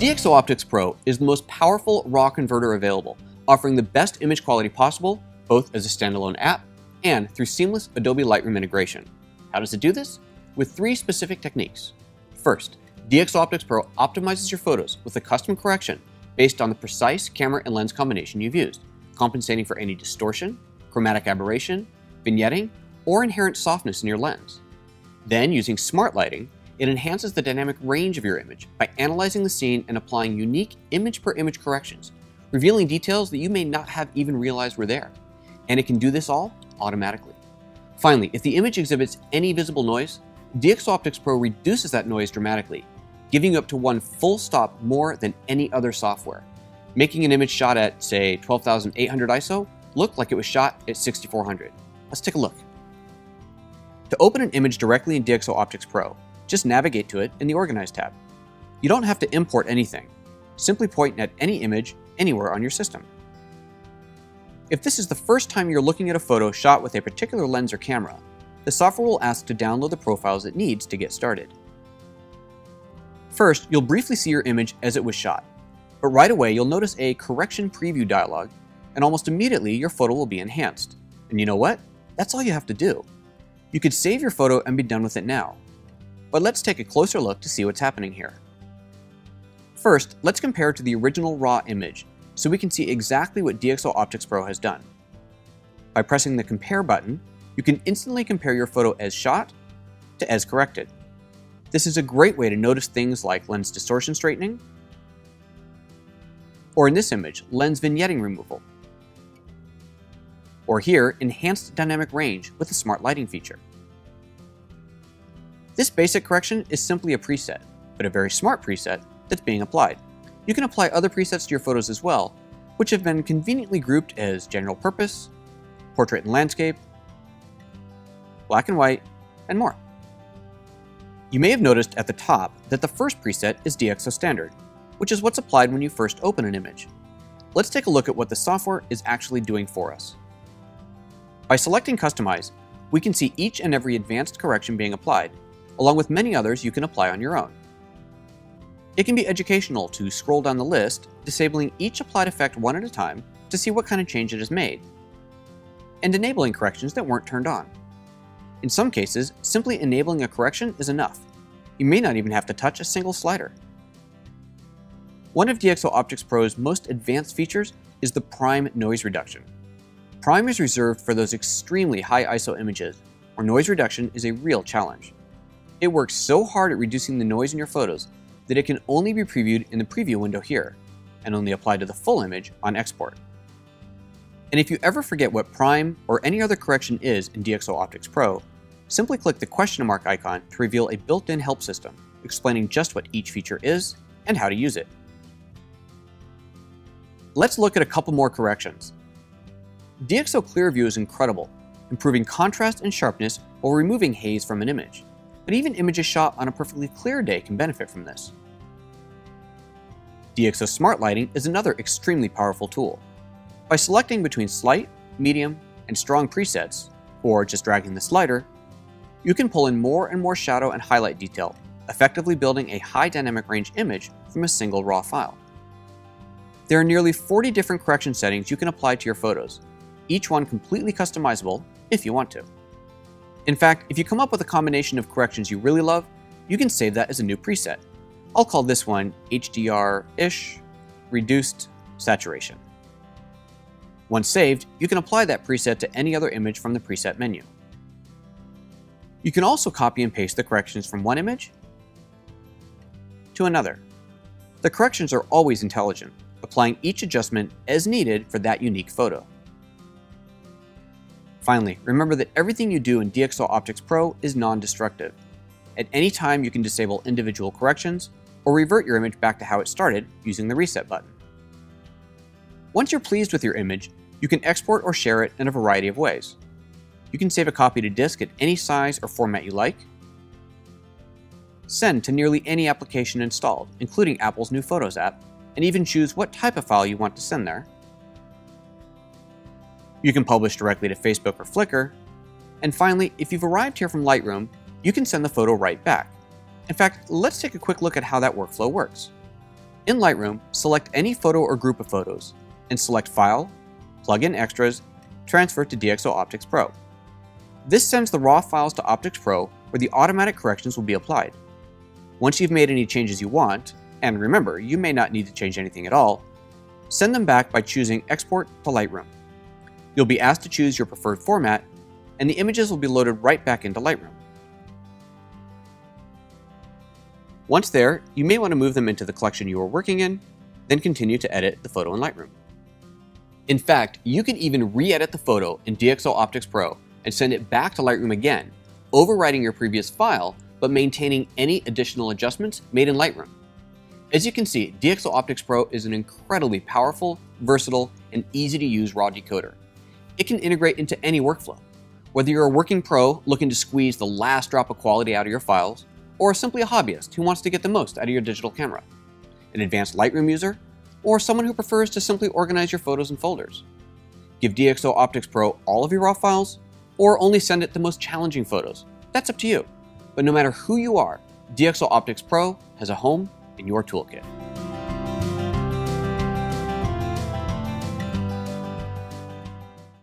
DxO OpticsPro is the most powerful RAW converter available, offering the best image quality possible, both as a standalone app and through seamless Adobe Lightroom integration. How does it do this? With three specific techniques. First, DxO OpticsPro optimizes your photos with a custom correction based on the precise camera and lens combination you've used, compensating for any distortion, chromatic aberration, vignetting, or inherent softness in your lens. Then, using smart lighting, it enhances the dynamic range of your image by analyzing the scene and applying unique image-per-image corrections, revealing details that you may not have even realized were there. And it can do this all automatically. Finally, if the image exhibits any visible noise, DxO OpticsPro reduces that noise dramatically, giving you up to one full stop more than any other software, making an image shot at, say, 12,800 ISO look like it was shot at 6,400. Let's take a look. To open an image directly in DxO OpticsPro, just navigate to it in the Organize tab. You don't have to import anything. Simply point at any image anywhere on your system. If this is the first time you're looking at a photo shot with a particular lens or camera, the software will ask to download the profiles it needs to get started. First, you'll briefly see your image as it was shot, but right away you'll notice a correction preview dialog, and almost immediately your photo will be enhanced. And you know what? That's all you have to do. You could save your photo and be done with it now. But let's take a closer look to see what's happening here. First, let's compare to the original RAW image so we can see exactly what DxO OpticsPro has done. By pressing the Compare button, you can instantly compare your photo as shot to as corrected. This is a great way to notice things like lens distortion straightening, or in this image, lens vignetting removal, or here, enhanced dynamic range with the smart lighting feature. This basic correction is simply a preset, but a very smart preset that's being applied. You can apply other presets to your photos as well, which have been conveniently grouped as general purpose, portrait and landscape, black and white, and more. You may have noticed at the top that the first preset is DxO Standard, which is what's applied when you first open an image. Let's take a look at what the software is actually doing for us. By selecting Customize, we can see each and every advanced correction being applied, along with many others you can apply on your own. It can be educational to scroll down the list, disabling each applied effect one at a time to see what kind of change it has made, and enabling corrections that weren't turned on. In some cases, simply enabling a correction is enough. You may not even have to touch a single slider. One of DxO OpticsPro's most advanced features is the Prime noise reduction. Prime is reserved for those extremely high ISO images where noise reduction is a real challenge. It works so hard at reducing the noise in your photos that it can only be previewed in the preview window here, and only applied to the full image on export. And if you ever forget what Prime or any other correction is in DxO OpticsPro, simply click the question mark icon to reveal a built-in help system explaining just what each feature is and how to use it. Let's look at a couple more corrections. DxO Clearview is incredible, improving contrast and sharpness while removing haze from an image. But even images shot on a perfectly clear day can benefit from this. DxO Smart Lighting is another extremely powerful tool. By selecting between slight, medium, and strong presets, or just dragging the slider, you can pull in more and more shadow and highlight detail, effectively building a high dynamic range image from a single RAW file. There are nearly 40 different correction settings you can apply to your photos, each one completely customizable if you want to. In fact, if you come up with a combination of corrections you really love, you can save that as a new preset. I'll call this one HDR-ish Reduced Saturation. Once saved, you can apply that preset to any other image from the preset menu. You can also copy and paste the corrections from one image to another. The corrections are always intelligent, applying each adjustment as needed for that unique photo. Finally, remember that everything you do in DxO OpticsPro is non-destructive. At any time, you can disable individual corrections or revert your image back to how it started using the Reset button. Once you're pleased with your image, you can export or share it in a variety of ways. You can save a copy to disk at any size or format you like, send to nearly any application installed, including Apple's new Photos app, and even choose what type of file you want to send there. You can publish directly to Facebook or Flickr. And finally, if you've arrived here from Lightroom, you can send the photo right back. In fact, let's take a quick look at how that workflow works. In Lightroom, select any photo or group of photos, and select File, Plug in Extras, Transfer to DxO OpticsPro. This sends the raw files to OpticsPro, where the automatic corrections will be applied. Once you've made any changes you want, and remember, you may not need to change anything at all, send them back by choosing Export to Lightroom. You'll be asked to choose your preferred format, and the images will be loaded right back into Lightroom. Once there, you may want to move them into the collection you are working in, then continue to edit the photo in Lightroom. In fact, you can even re-edit the photo in DxO OpticsPro and send it back to Lightroom again, overwriting your previous file, but maintaining any additional adjustments made in Lightroom. As you can see, DxO OpticsPro is an incredibly powerful, versatile, and easy-to-use raw decoder. It can integrate into any workflow. Whether you're a working pro looking to squeeze the last drop of quality out of your files, or simply a hobbyist who wants to get the most out of your digital camera, an advanced Lightroom user, or someone who prefers to simply organize your photos in folders. Give DxO OpticsPro all of your raw files, or only send it the most challenging photos. That's up to you. But no matter who you are, DxO OpticsPro has a home in your toolkit.